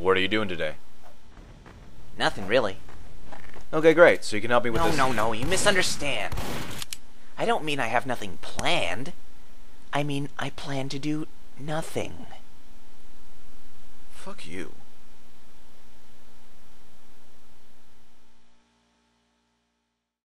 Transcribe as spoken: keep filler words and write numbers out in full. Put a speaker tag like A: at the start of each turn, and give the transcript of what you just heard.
A: What are you doing today?
B: Nothing, really.
A: Okay, great. So you can help me with
B: No,
A: this?
B: no, no, you misunderstand. I don't mean I have nothing planned. I mean I plan to do nothing.
A: Fuck you.